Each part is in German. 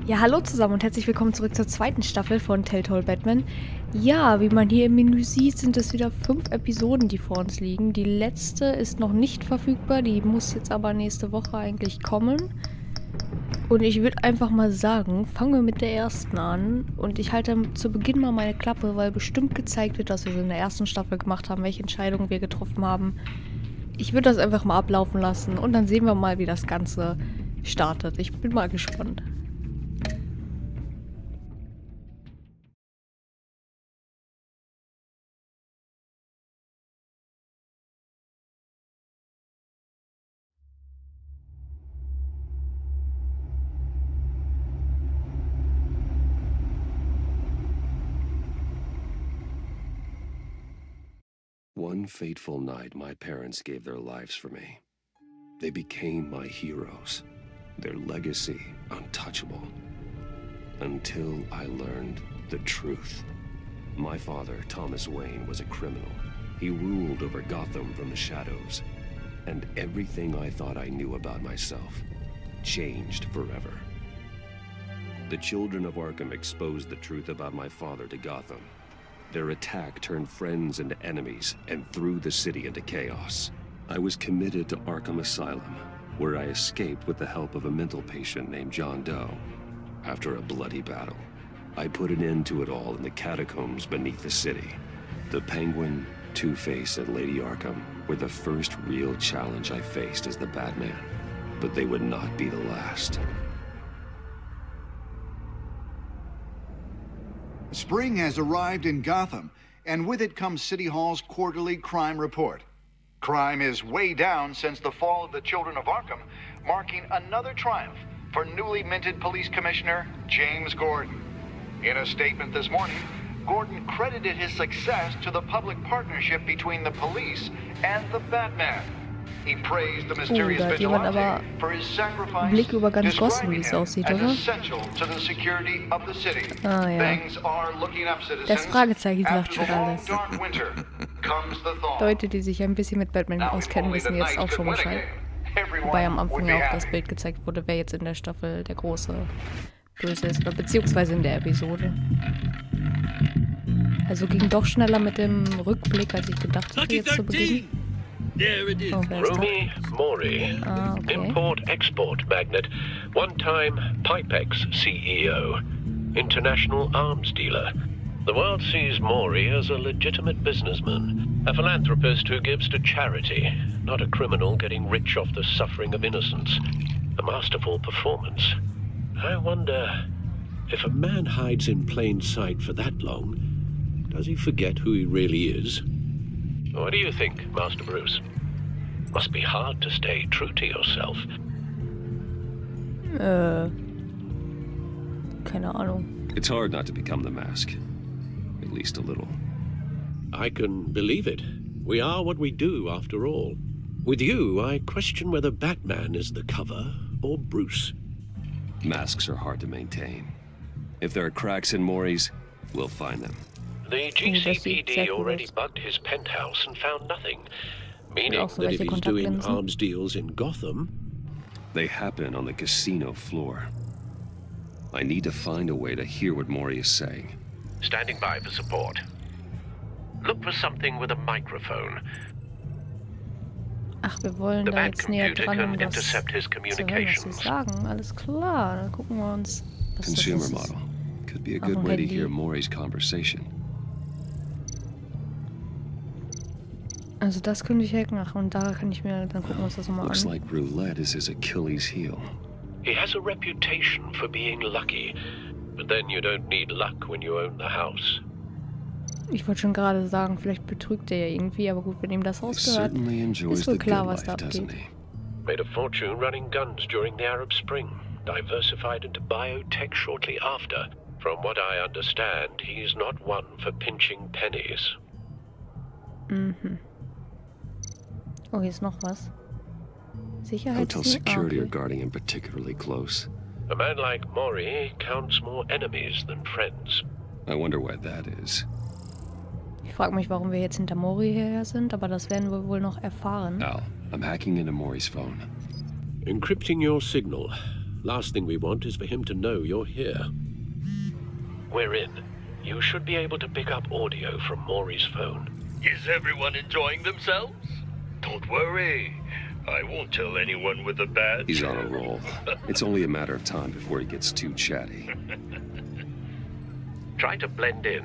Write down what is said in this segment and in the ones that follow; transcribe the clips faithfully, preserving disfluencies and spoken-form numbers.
Ja, hallo zusammen und herzlich willkommen zurück zur zweiten Staffel von Telltale Batman. Ja, wie man hier im Menü sieht, sind es wieder fünf Episoden, die vor uns liegen. Die letzte ist noch nicht verfügbar, die muss jetzt aber nächste Woche eigentlich kommen. Und ich würde einfach mal sagen, fangen wir mit der ersten an. Und ich halte zu Beginn mal meine Klappe, weil bestimmt gezeigt wird, dass wir so in der ersten Staffel gemacht haben, welche Entscheidungen wir getroffen haben. Ich würde das einfach mal ablaufen lassen und dann sehen wir mal, wie das Ganze startet. Ich bin mal gespannt. One fateful night, my parents gave their lives for me. They became my heroes, their legacy untouchable. Until I learned the truth. My father, Thomas Wayne, was a criminal. He ruled over Gotham from the shadows. And everything I thought I knew about myself changed forever. The children of Arkham exposed the truth about my father to Gotham. Their attack turned friends into enemies and threw the city into chaos. I was committed to Arkham Asylum, where I escaped with the help of a mental patient named John Doe. After a bloody battle, I put an end to it all in the catacombs beneath the city. The Penguin, Two-Face, and Lady Arkham were the first real challenge I faced as the Batman, but they would not be the last. Spring has arrived in Gotham, and with it comes City Hall's quarterly crime report. Crime is way down since the fall of the Children of Arkham, marking another triumph for newly minted Police Commissioner James Gordon. In a statement this morning, Gordon credited his success to the public partnership between the police and the Batman. He praised the mysterious Oh, da hat jemand vigilante aber for his sacrifice, Blick über ganz Gotham, wie describing es him aussieht, as oder? essential to the security of the city. Ah, ja. Things are looking up, citizens. Das Fragezeichen sagt After schon the long, alles. dark winter comes the thaw. Leute, die sich ein bisschen mit Batman Now, if auskennen, only wissen the jetzt knights auch schon could win Bescheid. again, everyone Wobei am would Anfang be ja auch das happy. Bild gezeigt wurde, wer jetzt in der Staffel der große Böse ist. Oder beziehungsweise in der Episode. Also ging doch schneller mit dem Rückblick, als ich gedacht hatte jetzt zu Beginn. There it is. Oh, wer ist das? Rumi Mori, Ah, okay. import-export magnate, one-time Pipex C E O, international arms dealer. The world sees Mori as a legitimate businessman, a philanthropist who gives to charity, not a criminal getting rich off the suffering of innocence. A masterful performance. I wonder, If a man hides in plain sight for that long, does he forget who he really is? what do you think, Master Bruce? Must be hard to stay true to yourself. Äh. Keine Ahnung. It's hard not to become the mask. At least a little. I can believe it. We are what we do, after all. With you, I question whether Batman is the cover or Bruce. Masks are hard to maintain. If there are cracks in Mori's, we'll find them. The Oh, G C das P sieht D sehr cool already aus. bugged his penthouse and found nothing. Meaning Auch so That if welche he's doing Kontaktlinsen. arms deals in Gotham, They happen on the casino floor. I need to find a way to hear what Mori is saying. standing by for support. Look for something with a microphone. Ach, wir wollen The da jetzt näher Batcomputer dran, um can das intercept his zu hören, was sie communications. sagen. Alles klar, dann gucken wir uns, was das Consumer ist. model. Could be a Ach, good ein way to Handy. hear Mori's conversation. Also das könnte ich hacken. Ach, und da kann ich mir, dann gucken wir uns das nochmal Looks an. like roulette is his Achilles heel. He has a reputation for being lucky, but then you don't need luck when you own the house. Ich wollte schon gerade sagen, vielleicht betrügt er ja irgendwie, aber gut, wenn ihm das He Haus gehört, certainly enjoys ist wohl the klar, good was da life, doesn't abgeht. he? Made a fortune running guns during the Arab Spring, diversified into biotech shortly after. From what I understand, he's not one for pinching pennies. Mhm. Oh, hier ist noch was. Sicherheit. Hotel security are guarding him particularly close. A man like Mori counts more enemies than friends. I wonder why that is. Ich frage mich, warum wir jetzt hinter Mori her sind, aber das werden wir wohl noch erfahren. Al, I'm hacking into Mori's phone. encrypting your signal. Last thing we want is for him to know you're here. We're in. You should be able to pick up audio from Maury's phone. Is everyone enjoying themselves? Don't worry. I won't tell anyone with a badge. He's on a roll. It's only a matter of time before he gets too chatty. Try to blend in.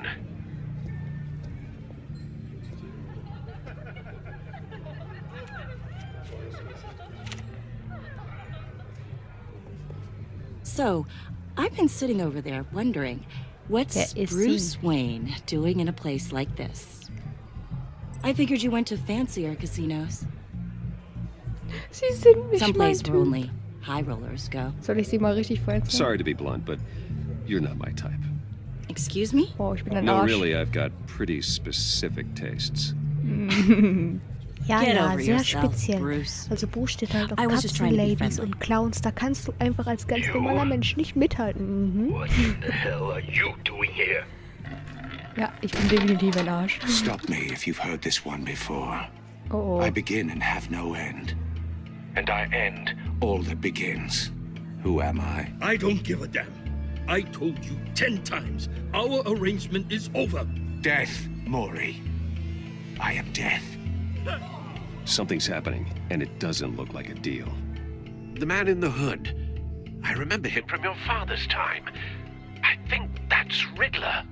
So, I've been sitting over there wondering, what's Bruce Wayne doing in a place like this? I figured you went to fancier casinos. Sie sind nicht Someplace mein where Typ. only high rollers go. Soll ich sie mal richtig vorstellen? Sorry to be blunt, but you're not my type. Excuse me? Oh, ich bin ein No, Arsch. really, I've got pretty specific tastes. Ja, Get ja, over sehr yourself, speziell. Bruce. Also Bo steht halt auf I was just trying to be Katzenladies friendly. und Clowns. Da kannst du einfach als ganz You? normaler Mensch nicht mithalten. Mhm. What in the hell are you doing here? Ja, ich bin definitiv ein Arsch. Stop me if you've heard this one before. Oh, I oh. begin and have no end. And I end all that begins. Who am I? I don't give a damn. I told you ten times. Our arrangement is over. Death, Maury. I am death. Something's happening, and it doesn't look like a deal. The man in the hood. I remember him from your father's time. I think that's Riddler.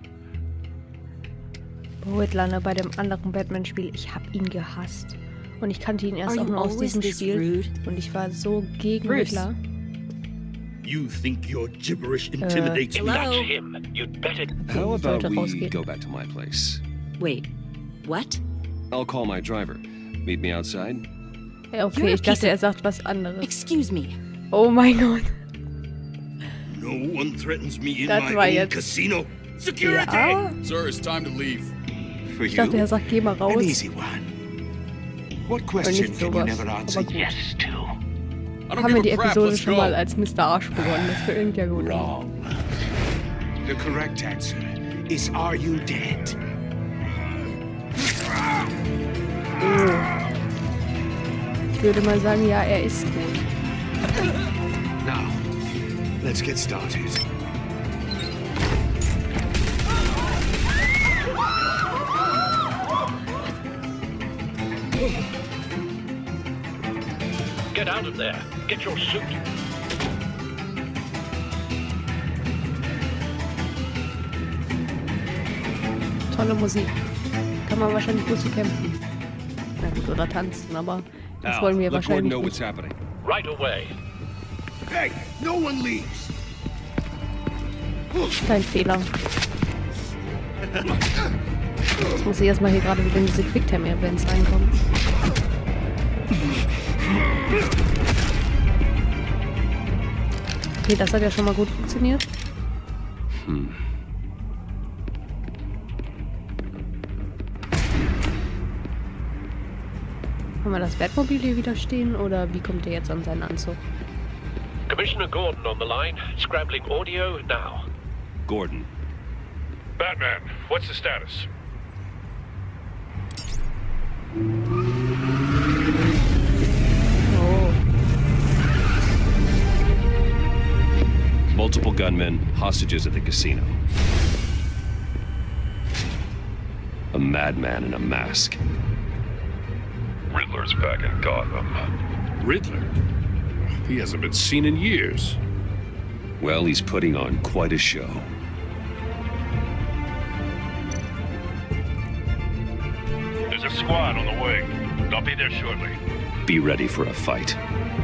Riddler, ne, bei dem anderen Batman-Spiel, ich hab ihn gehasst. Und ich kannte ihn erst Are auch you nur aus always diesem this Spiel. rude? Und ich war so gegen Bruce. Riddler. You think your gibberish intimidates If me? that's Hello? him, you'd better... How sollte about we rausgehen. go back to my place? Wait, what? I'll call my driver. Meet me outside? Ja, okay, You're a ich dachte, piece er of- sagt was anderes. Excuse me. Oh mein Gott. No one threatens me in Das my war own jetzt- casino. Security! Ja, Sir, it's time to leave. For ich dachte, er you, sagt, geh mal an raus. easy one. What Oder question nicht can you sowas. never answer? Aber gut. Yes, too. I don't Haben wir give die a crap. Episode Let's schon go. mal als Mister Arsch begonnen. Das klingt ja gut. Wrong. The correct answer is, are you dead? Ich würde mal sagen, ja, er ist tot. Now, let's get started. Get out of there. Get your suit. Tolle Musik. Kann man wahrscheinlich gut zu kämpfen. Na gut, oder tanzen, aber das Al, wollen wir let Gordon wahrscheinlich know what's nicht. happening. Right away. Hey, no one leaves. Kein Fehler. Jetzt muss ich erstmal hier gerade wieder in diese Quicktime-Events reinkommen. Okay, das hat ja schon mal gut funktioniert. Hm. Haben wir das Batmobil hier wieder stehen oder wie kommt der jetzt an seinen Anzug? Commissioner Gordon on the line. Scrambling audio now. Gordon, Batman, what's the status? Oh, multiple gunmen, hostages at the casino. A madman in a mask. Riddler's back in Gotham. Riddler? He hasn't been seen in years. Well, he's putting on quite a show. There's a squad on the way. I'll be there shortly. Be ready for a fight.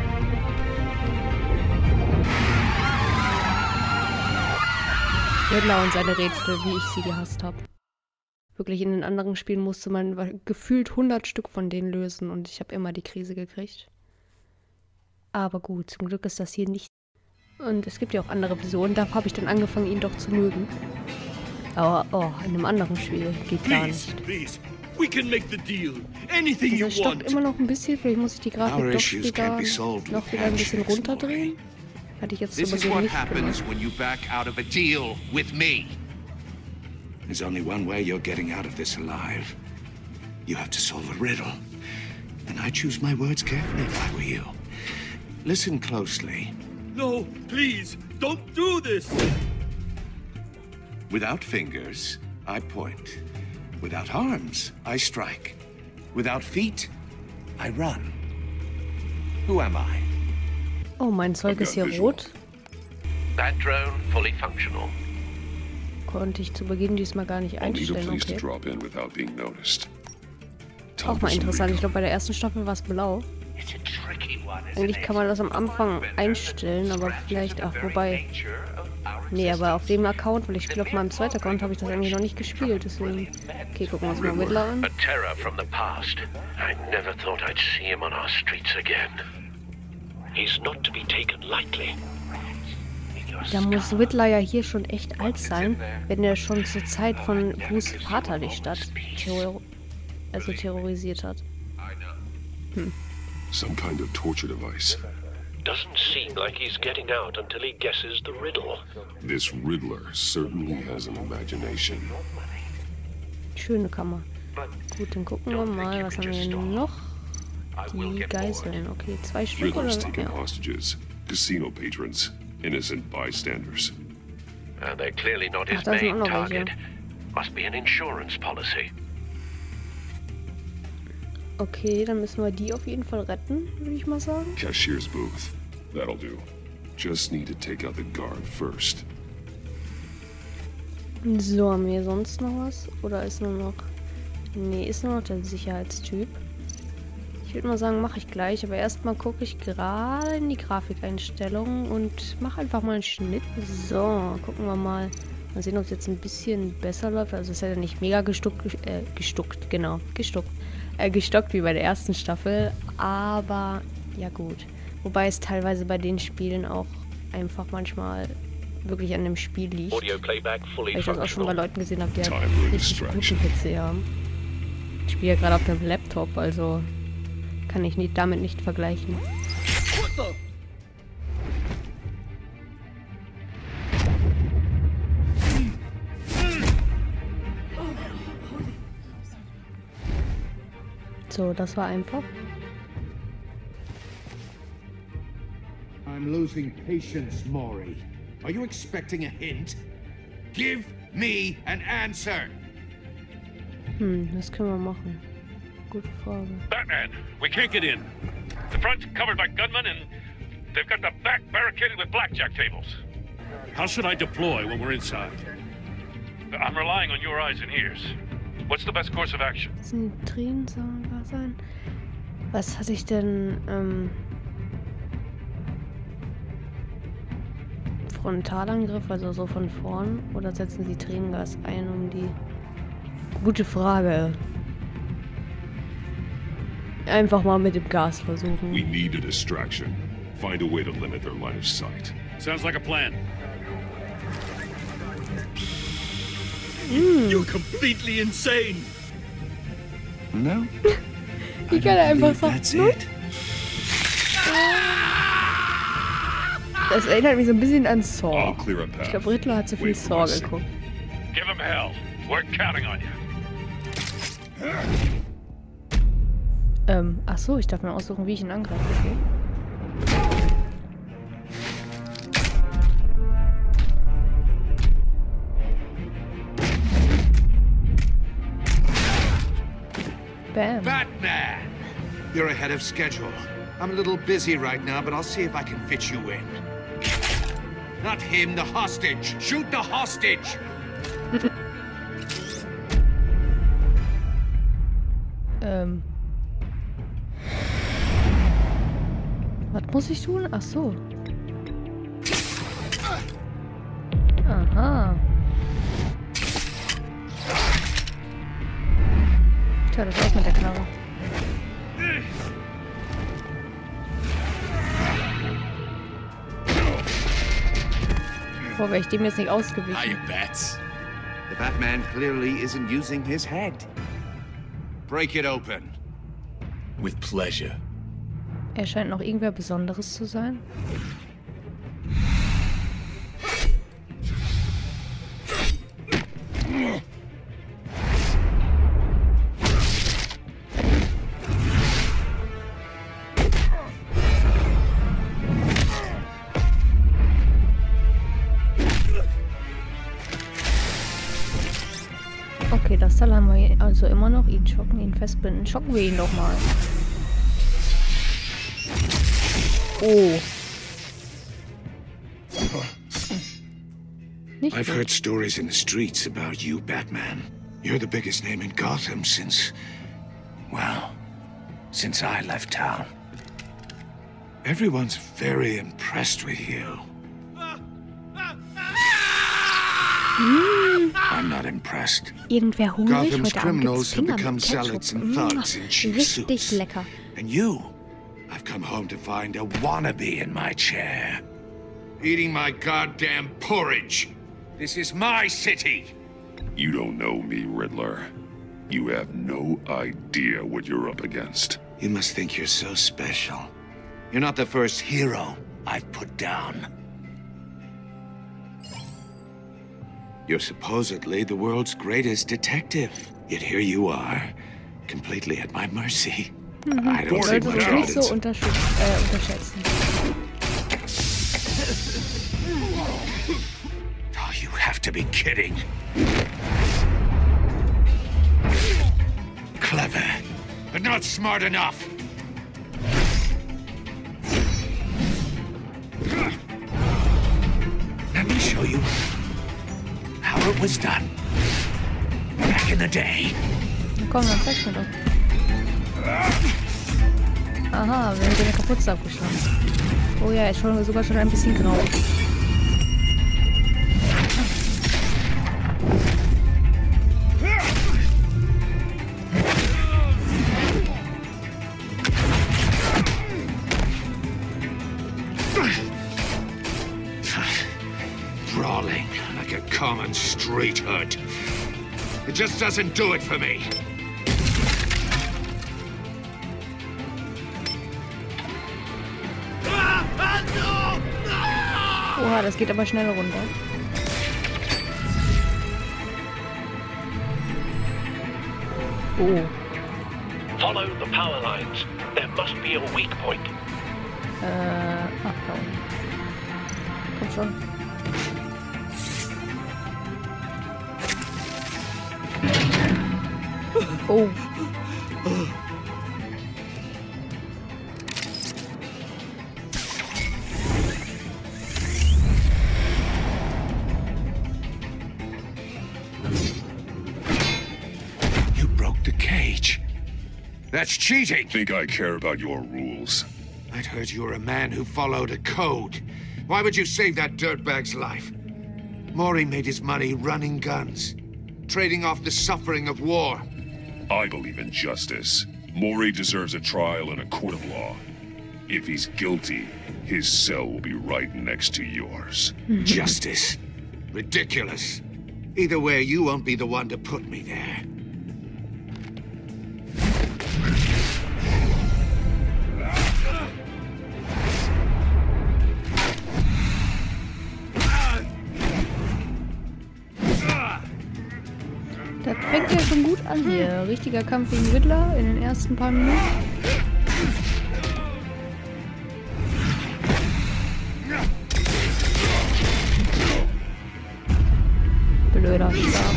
Riddler und seine Rätsel, wie ich sie gehasst habe. Wirklich, in den anderen Spielen musste man gefühlt hundert Stück von denen lösen und ich habe immer die Krise gekriegt. Aber gut, zum Glück ist das hier nicht. Und es gibt ja auch andere Visionen, da habe ich dann angefangen, ihn doch zu mögen. Aber, oh, in einem anderen Spiel geht gar Please, nicht. please. We can make the deal. Anything you Also stockt want. immer noch ein bisschen, vielleicht muss ich die Grafik Our doch issues später can't be solved noch with wieder ein bisschen handshakes, runterdrehen. Hatte ich jetzt zu This is Beginn what nicht happens gemacht. when you back out of a deal with me. There's only one way you're getting out of this alive. You have to solve a riddle. And I choose my words carefully if I were you. Listen closely. No, please, don't do this! Without fingers, I point. Without arms, I strike. Without feet, I run. Who am I? Oh, mein Zeug ist hier rot. That drone fully functional. Konnte ich zu Beginn diesmal gar nicht einstellen. Okay. Auch mal interessant. Ich glaube, bei der ersten Staffel war es blau. Eigentlich kann man das am Anfang einstellen, aber vielleicht auch wobei. Nee, aber auf dem Account, weil ich spiele auf meinem zweiten Account, habe ich das eigentlich noch nicht gespielt. Deswegen. Okay, gucken wir uns mal Riddler an. A terror from the past. I never thought I'd see him on our streets again. He's not to be taken lightly. Da muss Riddler ja hier schon echt alt sein, wenn er schon zur Zeit von Bruce Vater die Stadt terror also terrorisiert hat. Hm. Some kind of torture device. Doesn't seem like he's getting out until he guesses the riddle. This Riddler certainly has an imagination. Schöne Kammer. Gut, dann gucken wir mal, was haben wir hier noch? Die Geiseln. Okay, zwei Stück oder Riddler's taking ja. hostages, casino patrons, innocent bystanders. And they're clearly not his Ach, da sind main auch noch welche. target. Must be an insurance policy. Okay, dann müssen wir die auf jeden Fall retten, würde ich mal sagen. Cashier's booth. That'll do. Just need to take out the guard first. So, haben wir sonst noch was? Oder ist nur noch... Nee, ist nur noch der Sicherheitstyp. Ich würde mal sagen, mache ich gleich. Aber erstmal gucke ich gerade in die Grafikeinstellungen und mache einfach mal einen Schnitt. So, gucken wir mal. Mal sehen, ob es jetzt ein bisschen besser läuft. Also es ist ja nicht mega gestuckt, äh, gestuckt, genau, gestuckt. Äh, gestockt wie bei der ersten Staffel. Aber, ja gut. Wobei es teilweise bei den Spielen auch einfach manchmal wirklich an dem Spiel liegt. Weil ich das auch schon bei Leuten gesehen habe, die halt richtig guten P C haben. Ich spiele ja gerade auf dem Laptop, also kann ich nicht, damit nicht vergleichen. So, das war einfach. I'm losing patience, Maury. Are you expecting a hint? Give me an answer! Hm, was können wir machen? Gute Frage. Batman, we can't get in. The front's covered by gunmen and they've got the back barricaded with blackjack tables. How should I deploy when we're inside? I'm relying on your eyes and ears. What's the best course of action? Das sind Tränen, soll wahr sein. Was hatte ich denn, ähm... Frontalangriff, also so von vorn? Oder setzen sie Tränengas ein, um die... Gute Frage. Einfach mal mit dem Gas versuchen. We need a distraction. Find a way to limit their line of sight. Sounds like a plan. Mm. You're completely insane. No? Ich kann einfach sagen. Das erinnert mich so ein bisschen an Saw. Ich glaube, Riddler hat zu viel Saw geguckt. Give him hell. We're counting on you. Ähm, ach so, ich darf mir aussuchen, wie ich ihn angreife, okay. Bam. Batman! You're ahead of schedule. I'm a little busy right now, but I'll see if I can fit you in. Not him, the hostage! Shoot the hostage! ähm... Was muss ich tun? Ach so. Aha. Tja, das war's mit der Knarre. Boah, wäre ich dem jetzt nicht ausgewichen. Hiya, Bats. The Batman clearly isn't using his head. Break it open. With pleasure. Er scheint noch irgendwer Besonderes zu sein. Okay, das Teil haben wir also immer noch. Ihn schocken, ihn festbinden. Schocken wir ihn doch mal. Oh. Nicht I've gut. heard stories in the streets about you, Batman. You're the biggest name in Gotham since... well, since I left town. Everyone's very impressed with you. Mm. I'm not impressed. Irgendwer hungrig? Gotham's Heute Abend criminals gibt's have Finger become mit Ketchup. zealots and Mm. thugs in cheap Richtig suits. lecker. And you, I've come home to find a wannabe in my chair. Eating my goddamn porridge. This is my city. You don't know me, Riddler. You have no idea what you're up against. You must think you're so special. You're not the first hero I've put down. You're supposedly the world's greatest detective. Yet here you are, completely at my mercy. Mhm. I don't see Sollte much man nicht so evidence. unterschätzen. Äh, unterschätzen. Oh, you have to be kidding. Clever, but not smart enough. Let me show you how it was done back in the day. Na komm, dann zeig's mir doch. Aha, wir haben den kaputt abgeschlagen. Oh ja, ist schon, sogar schon ein bisschen grau. Brawling like a common street hood. It just doesn't do it for me. Oha, das geht aber schnell runter. Oh. Follow the power lines. There must be a weak point. Äh, ach, da unten. Komm schon. Oh. You broke the cage. That's cheating. Think I care about your rules? I'd heard you were a man who followed a code. Why would you save that dirtbag's life? Mori made his money running guns, trading off the suffering of war. I believe in justice. Mori deserves a trial in a court of law. If he's guilty, his cell will be right next to yours. Justice? Ridiculous. Either way, you won't be the one to put me there. Das fängt ja schon gut an hier. Richtiger Kampf gegen Riddler in den ersten paar Minuten. Blöder Stab.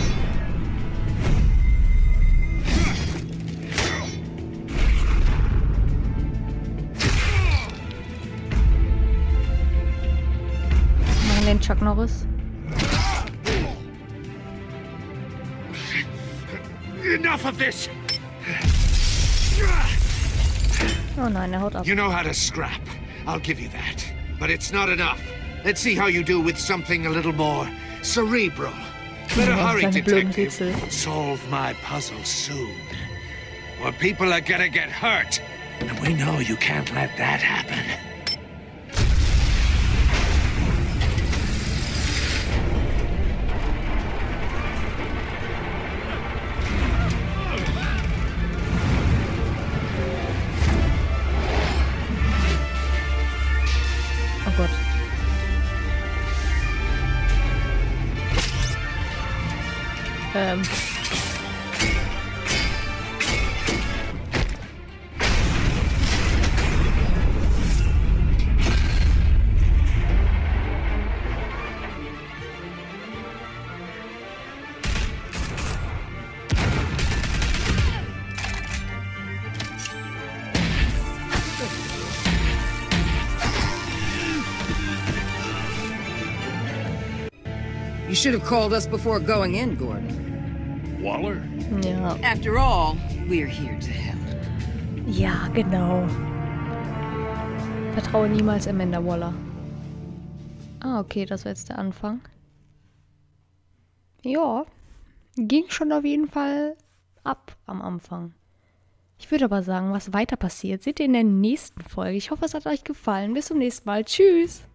Machen den Chuck Norris. Enough of this! Oh nein, er haut ab. You know how to scrap. I'll give you that. But it's not enough. Let's see how you do with something a little more cerebral. Better hurry, Seine blöden detective. Rätsel. Solve my puzzle soon. Or people are gonna get hurt. And we know you can't let that happen. Oh Gott. Ähm. You should have called us before going in, Gordon. Waller? Ja. After all, we're here to help. Ja, genau. Vertraue niemals Amanda Waller. Ah, okay, das war jetzt der Anfang. Ja, ging schon auf jeden Fall ab am Anfang. Ich würde aber sagen, was weiter passiert, seht ihr in der nächsten Folge. Ich hoffe, es hat euch gefallen. Bis zum nächsten Mal. Tschüss!